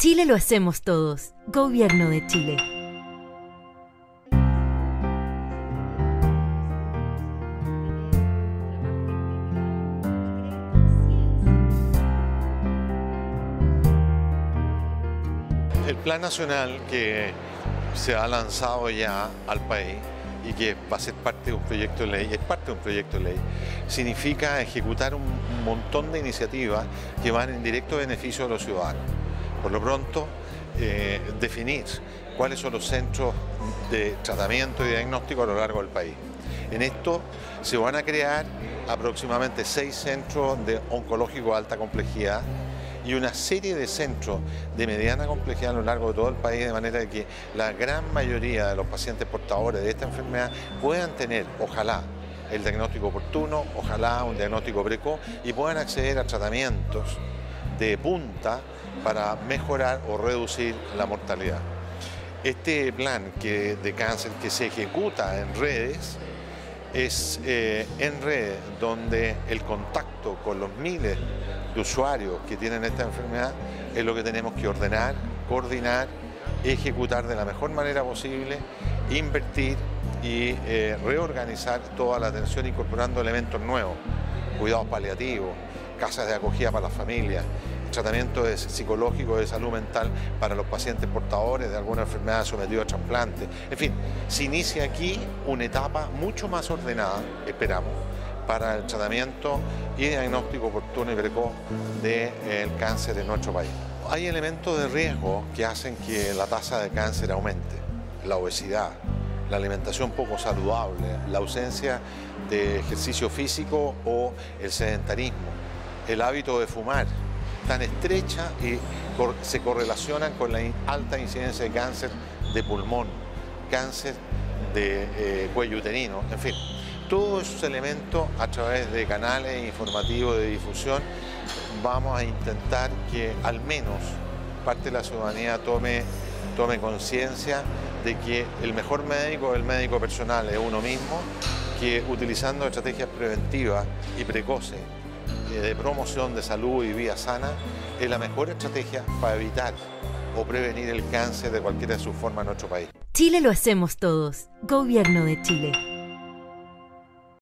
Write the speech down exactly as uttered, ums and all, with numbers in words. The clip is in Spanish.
Chile lo hacemos todos. Gobierno de Chile. El Plan Nacional que se ha lanzado ya al país y que va a ser parte de un proyecto de ley, es parte de un proyecto de ley, significa ejecutar un montón de iniciativas que van en directo beneficio de los ciudadanos. Por lo pronto, eh, definir cuáles son los centros de tratamiento y diagnóstico a lo largo del país. En esto se van a crear aproximadamente seis centros de oncológico de alta complejidad y una serie de centros de mediana complejidad a lo largo de todo el país, de manera que la gran mayoría de los pacientes portadores de esta enfermedad puedan tener, ojalá, el diagnóstico oportuno, ojalá un diagnóstico precoz y puedan acceder a tratamientos de punta para mejorar o reducir la mortalidad. Este plan que, de cáncer que se ejecuta en redes es eh, en redes donde el contacto con los miles de usuarios que tienen esta enfermedad es lo que tenemos que ordenar, coordinar, ejecutar de la mejor manera posible, invertir y eh, reorganizar toda la atención incorporando elementos nuevos, cuidados paliativos, casas de acogida para las familias, tratamiento de psicológico de salud mental para los pacientes portadores de alguna enfermedad sometidos a trasplante. En fin, se inicia aquí una etapa mucho más ordenada, esperamos, para el tratamiento y diagnóstico oportuno y precoz del cáncer en nuestro país. Hay elementos de riesgo que hacen que la tasa de cáncer aumente: la obesidad, la alimentación poco saludable, la ausencia de ejercicio físico o el sedentarismo, el hábito de fumar, tan estrecha y se correlacionan con la alta incidencia de cáncer de pulmón, cáncer de eh, cuello uterino, en fin. Todos esos elementos, a través de canales informativos de difusión, vamos a intentar que al menos parte de la ciudadanía tome, tome conciencia de que el mejor médico es el médico personal, es uno mismo, que utilizando estrategias preventivas y precoces de promoción de salud y vida sana es la mejor estrategia para evitar o prevenir el cáncer de cualquiera de sus formas en nuestro país. Chile lo hacemos todos. Gobierno de Chile.